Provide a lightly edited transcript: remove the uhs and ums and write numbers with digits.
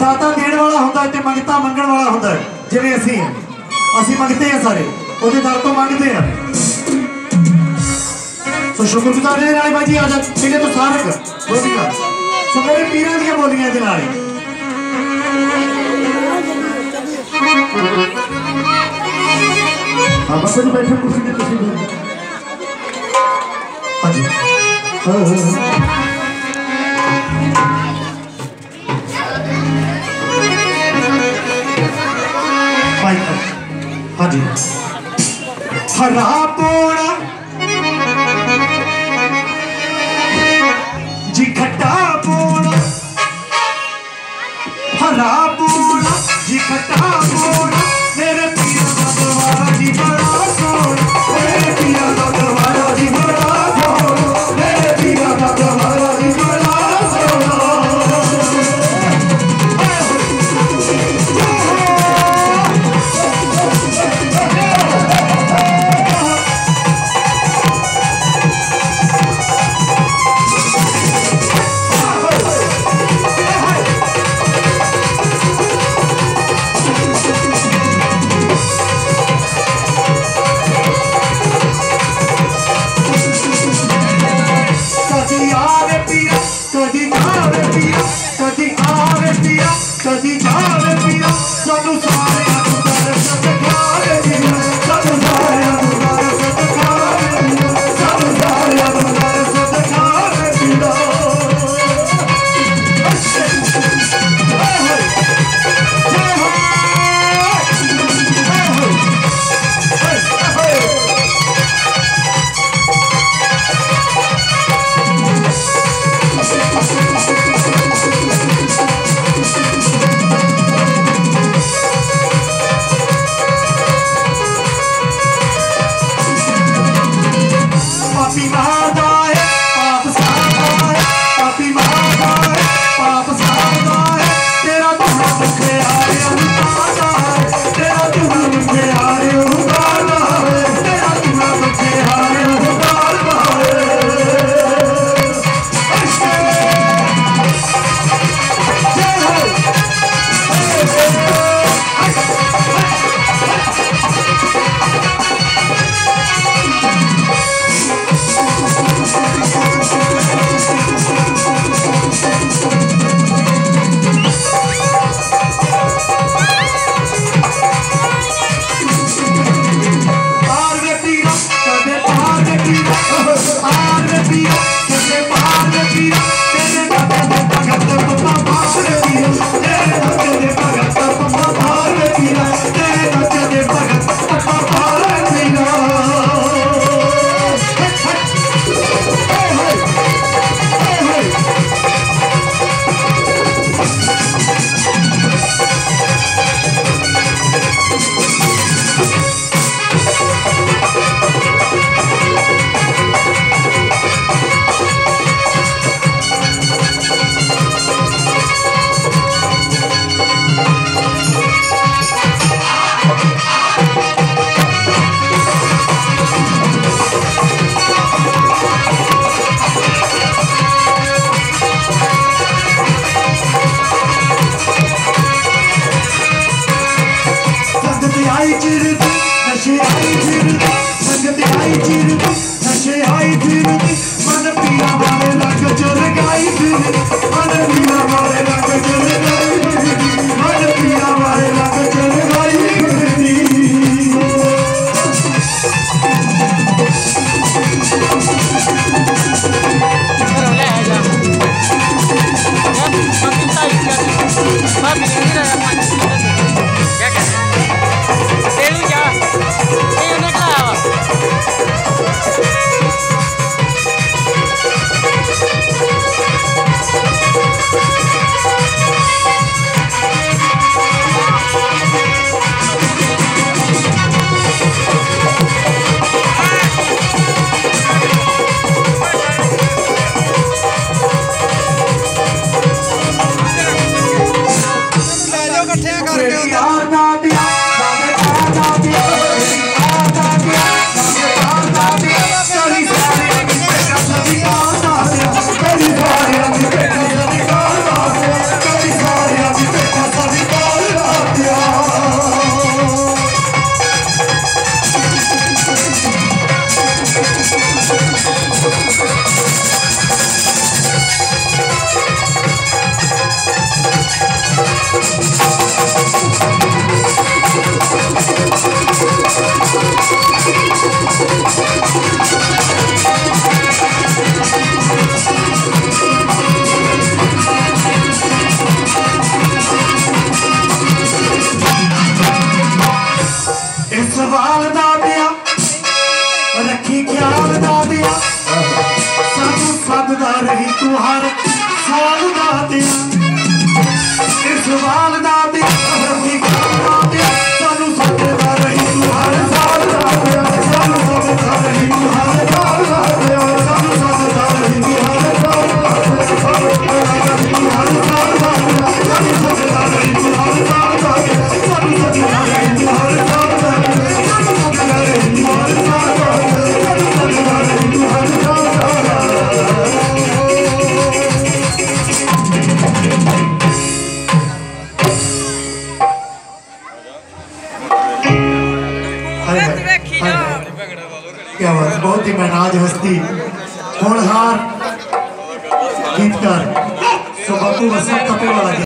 दाता देने वाला होता है, मंगता मंगण वाला होता है। जिवें असी मंगते हैं, सारे उसके दर तो मंगते हैं। तो शुक्रगुजार ने नाले भाई जी आज मेरे तो सारक बोलिया सो मेरे पीरां दी बोलियां दे नाल हां बाबा जी बैठे कुर्सी पे तुसी हां जी भाई हां जी हरा पोड़ा जी खट्टा पोड़ा हरा पोड़ा जी खट्टा पोड़ा मेरे पिया दा दवारा जी बड़ा सोना मेरे पिया दा दवारा जी बड़ा सोना मेरे पिया दा दवारा जी बड़ा सोना क्या बात, बहुत ही महनाज हस्ती, होनहार गीतकार, सो बापू वसंत कपे वाला